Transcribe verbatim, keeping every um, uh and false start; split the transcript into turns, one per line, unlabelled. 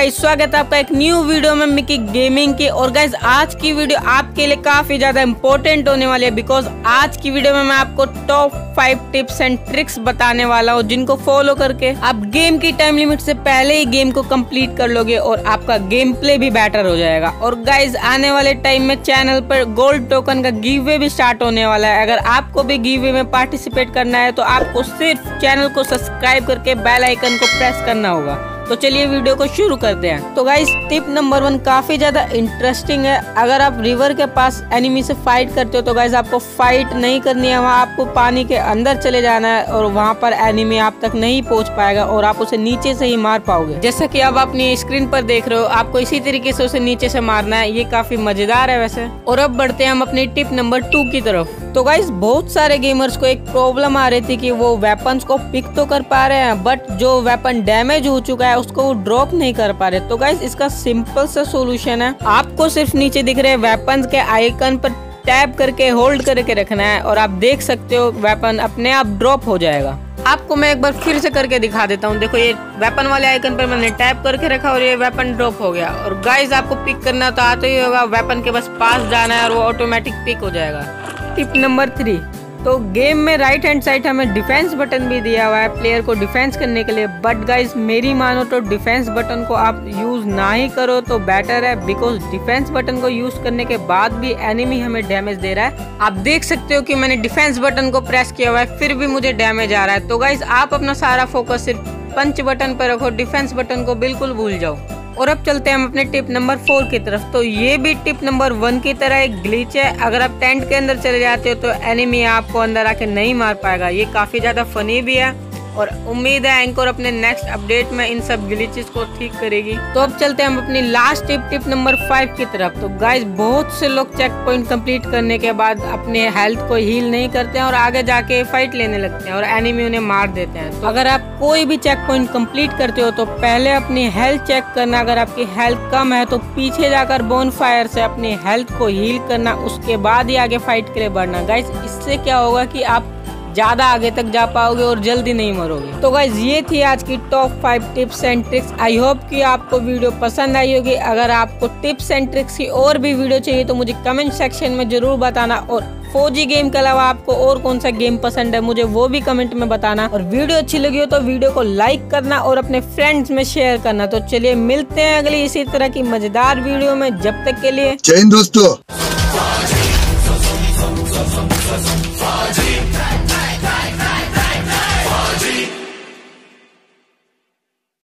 Guys स्वागत है आपका एक न्यू वीडियो में मिकी गेमिंग की। और गाइस आज की वीडियो आपके लिए काफी ज्यादा इम्पोर्टेंट होने वाली है, बिकॉज आज की वीडियो में मैं आपको top five tips and tricks बताने वाला हूँ, जिनको फॉलो करके आप गेम की टाइम लिमिट से पहले ही गेम को कंप्लीट कर लोगे और आपका गेम प्ले भी बेटर हो जाएगा। और गाइस आने वाले टाइम में चैनल पर गोल्ड टोकन का गिव वे भी स्टार्ट होने वाला है। अगर आपको भी गिव वे में पार्टिसिपेट करना है तो आपको सिर्फ चैनल को सब्सक्राइब करके बेल आइकन को प्रेस करना होगा। तो चलिए वीडियो को शुरू करते हैं। तो गाइस टिप नंबर वन काफी ज्यादा इंटरेस्टिंग है। अगर आप रिवर के पास एनिमी से फाइट करते हो तो गाइस आपको फाइट नहीं करनी है, वहाँ आपको पानी के अंदर चले जाना है और वहाँ पर एनिमी आप तक नहीं पहुँच पाएगा और आप उसे नीचे से ही मार पाओगे। जैसा कि आप अपनी स्क्रीन पर देख रहे हो, आपको इसी तरीके से उसे नीचे से मारना है। ये काफी मजेदार है वैसे। और अब बढ़ते हैं हम अपनी टिप नंबर टू की तरफ। तो गाइस बहुत सारे गेमर्स को एक प्रॉब्लम आ रही थी कि वो वेपन्स को पिक तो कर पा रहे हैं, बट जो वेपन डैमेज हो चुका है उसको वो ड्रॉप नहीं कर पा रहे। तो गाइस इसका सिंपल सा सॉल्यूशन है, आपको सिर्फ नीचे दिख रहे वेपन्स के आइकन पर टैप करके होल्ड करके रखना है और आप देख सकते हो वेपन अपने आप ड्रॉप हो जाएगा। आपको मैं एक बार फिर से करके दिखा देता हूँ। देखो ये वेपन वाले आइकन पर मैंने टैप करके रखा और ये वेपन ड्रॉप हो गया। और गाइस आपको पिक करना तो आता ही होगा, वेपन के बस पास जाना है और वो ऑटोमेटिक पिक हो जाएगा। टिप नंबर थ्री, तो गेम में राइट हैंड साइड हमें डिफेंस बटन भी दिया हुआ है प्लेयर को डिफेंस करने के लिए, बट गाइस मेरी मानो तो डिफेंस बटन को आप यूज ना ही करो तो बेटर है, बिकॉज डिफेंस बटन को यूज करने के बाद भी एनिमी हमें डैमेज दे रहा है। आप देख सकते हो कि मैंने डिफेंस बटन को प्रेस किया हुआ है फिर भी मुझे डैमेज आ रहा है। तो गाइस आप अपना सारा फोकस सिर्फ पंच बटन पर रखो, डिफेंस बटन को बिल्कुल भूल जाओ। और अब चलते हैं हम अपने टिप नंबर फोर की तरफ। तो ये भी टिप नंबर वन की तरह एक ग्लिच है। अगर आप टेंट के अंदर चले जाते हो तो एनिमी आपको अंदर आके नहीं मार पाएगा। ये काफी ज्यादा फनी भी है और उम्मीद है एंकर अपने नेक्स्ट अपडेट में इन सब ग्लिचेस को ठीक करेगी। तो अब चलते हैं हम अपनी last tip tip number five की तरफ। तो गाइस बहुत से लोग चेक पॉइंट कंप्लीट करने के बाद अपने हेल्थ को हील नहीं करते हैं और आगे जाके फाइट लेने लगते हैं और एनिमी उन्हें मार देते हैं। तो अगर आप कोई भी चेक पॉइंट कंप्लीट करते हो तो पहले अपनी हेल्थ चेक करना। अगर आपकी हेल्थ कम है तो पीछे जाकर बोन फायर से अपनी हेल्थ को हील करना, उसके बाद ही आगे फाइट के लिए बढ़ना। गाइस इससे क्या होगा कि आप ज्यादा आगे तक जा पाओगे और जल्दी नहीं मरोगे। तो गाइज ये थी आज की top five tips and tricks. I hope कि आपको वीडियो पसंद आई होगी। अगर आपको टिप्स एंड ट्रिक्स की और भी वीडियो चाहिए तो मुझे कमेंट सेक्शन में जरूर बताना। और फौजी गेम के अलावा आपको और कौन सा गेम पसंद है मुझे वो भी कमेंट में बताना। और वीडियो अच्छी लगी हो तो वीडियो को लाइक करना और अपने फ्रेंड्स में शेयर करना। तो चलिए मिलते हैं अगली इसी तरह की मजेदार वीडियो में। जब तक के लिए जय हिंद दोस्तों।